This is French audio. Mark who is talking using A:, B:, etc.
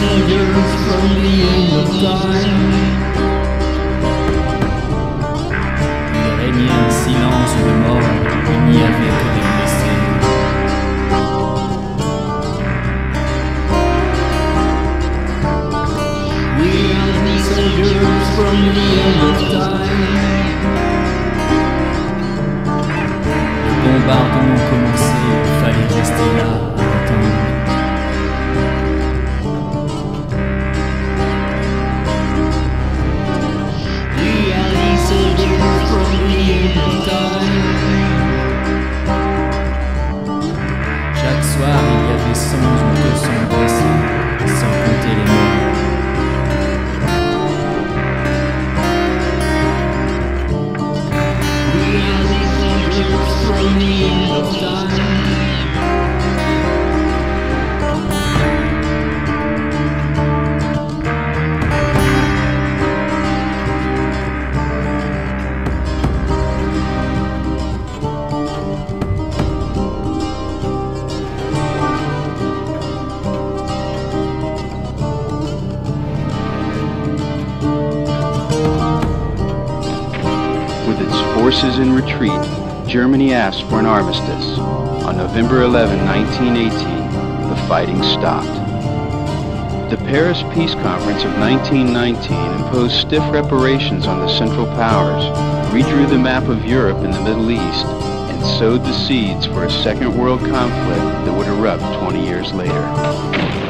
A: soldiers from the end of time.
B: Il régnait un silence de mort, il n'y avait que des blessés.
A: We are the soldiers from the end of time.
B: Le bombardement commençait, il fallait rester là à attendre.
A: We are the soldiers from the end of time.
B: Chaque soir, il y avait 100 ou 200 blessés, sans compter les morts.
A: We are the soldiers from the end of time.
C: With its forces in retreat, Germany asked for an armistice. On November 11, 1918, the fighting stopped. The Paris Peace Conference of 1919 imposed stiff reparations on the Central Powers, redrew the map of Europe and the Middle East, and sowed the seeds for a Second World conflict that would erupt 20 years later.